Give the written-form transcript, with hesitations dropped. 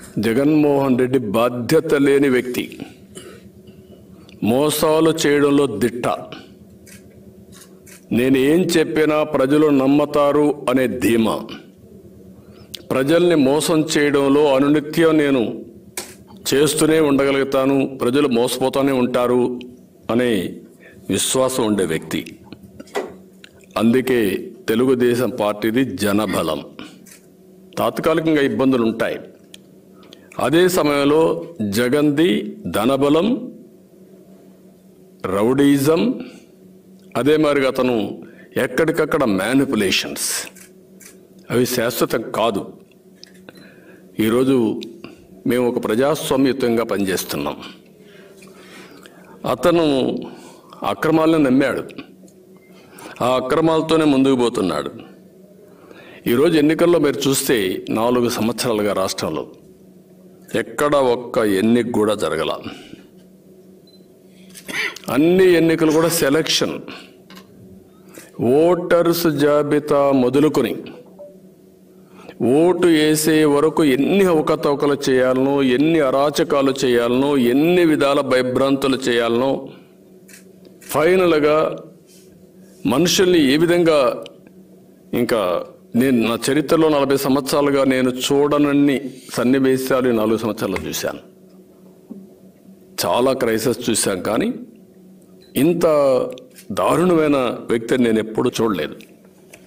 జగన్మోహన్ రెడ్డి బాధ్యత లేని వ్యక్తి, మోసాలు చేయడంలో దిట్ట. నేను ఏం చెప్పినా ప్రజలు నమ్మతారు అనే ధీమా, ప్రజల్ని మోసం చేయడంలో అనునిత్యం నేను చేస్తూనే ఉండగలుగుతాను, ప్రజలు మోసపోతూనే ఉంటారు అనే విశ్వాసం ఉండే వ్యక్తి. అందుకే తెలుగుదేశం పార్టీది జనబలం. తాత్కాలికంగా ఇబ్బందులు ఉంటాయి, అదే సమయంలో జగన్ది ధనబలం, రౌడీజం, అదే మరిగా అతను ఎక్కడికక్కడ మ్యానిపులేషన్స్, అవి శాశ్వతం కాదు. ఈరోజు మేము ఒక ప్రజాస్వామ్యయుతంగా పనిచేస్తున్నాం. అతను అక్రమాలను నమ్మాడు, ఆ అక్రమాలతోనే ముందుకు పోతున్నాడు. ఈరోజు ఎన్నికల్లో మీరు చూస్తే 4 సంవత్సరాలుగా రాష్ట్రంలో ఎక్కడ ఒక్క ఎన్నిక కూడా జరగల. అన్ని ఎన్నికలు కూడా సెలక్షన్, ఓటర్స్ జాబితా మొదలుకొని ఓటు వేసే వరకు ఎన్ని అవకతవకలు చేయాలనో, ఎన్ని అరాచకాలు చేయాలనో, ఎన్ని విధాల భయభ్రాంతులు చేయాలనో, ఫైనల్గా మనుషుల్ని ఏ విధంగా, ఇంకా నేను నా చరిత్రలో 40 సంవత్సరాలుగా నేను చూడనన్ని సన్నివేశాలు 4 సంవత్సరాలు చూశాను. చాలా క్రైసిస్ చూశాను, కానీ ఇంత దారుణమైన వ్యక్తిని నేను ఎప్పుడూ చూడలేదు.